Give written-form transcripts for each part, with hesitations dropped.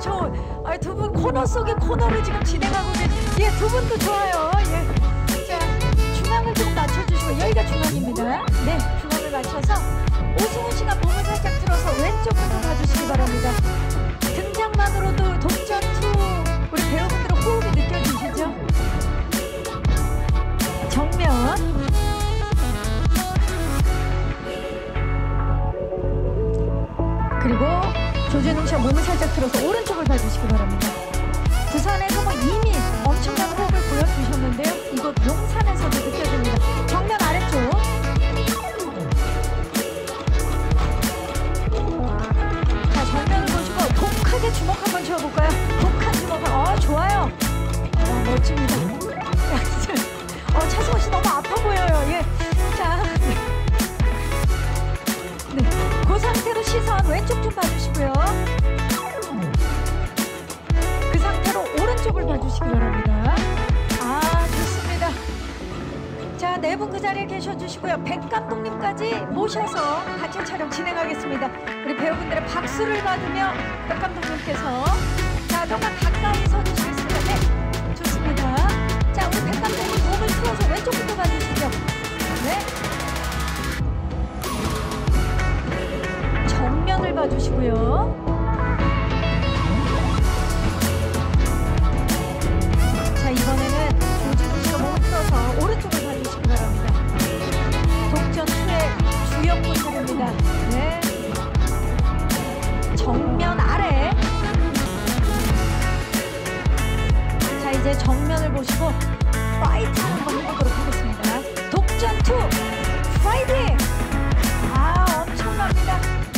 두 분 코너 속에 코너를 지금 진행하고 예, 두 분도 좋아요. 예. 자, 중앙을 좀 맞춰주시고, 여기가 중앙입니다. 네, 중앙을 맞춰서 오승훈 씨가 몸을 살짝 틀어서 왼쪽부터 봐주시기 바랍니다. 등장만으로도 독전투 우리 배우분들의 호흡이 느껴지시죠? 정면. 그리고 조재농 씨가 몸을 살짝 틀어서 오른쪽을 봐주시기 바랍니다. 부산에서 뭐 이미 엄청난 호흡을 보여주셨는데요. 이곳 용산에서도 느껴집니다. 정면 아래쪽. 자, 정면을 보시고 독하게 주먹 한번 쥐어볼까요? 독한 주먹. 좋아요. 멋집니다. 차승원 씨 너무 아파 보여요. 예. 자. 네. 그 상태로 시선 왼쪽 좀 봐주시고요. 그 상태로 오른쪽을 봐주시기 바랍니다. 좋습니다. 자, 네 분 그 자리에 계셔주시고요. 백 감독님까지 모셔서 단체 촬영 진행하겠습니다. 우리 배우분들의 박수를 받으며 백 감독님께서 자, 조금만 가까이 서주시겠습니다. 네, 좋습니다. 자, 우리 백 감독님 몸을 틀어서 왼쪽부터 봐주시죠. 네. 정면을 봐주시고요. 자, 이번에는 조진우 씨가 몸을 풀어서 오른쪽을 봐주시기 바랍니다. 독전2의 주역분들입니다. 네. 정면 아래. 자, 이제 정면을 보시고 파이팅 한번 해보도록 하겠습니다. 독전2 파이팅! 엄청납니다.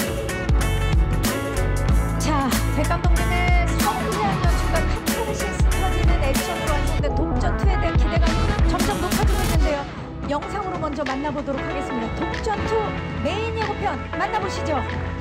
자, 백 감독님의 성대한 연출과 카타르시스 터지는 액션으로 완성된 독전2에 대한 기대감이 점점 높아지고 있는데요. 영상으로 먼저 만나보도록 하겠습니다. 독전2 메인 예고편 만나보시죠.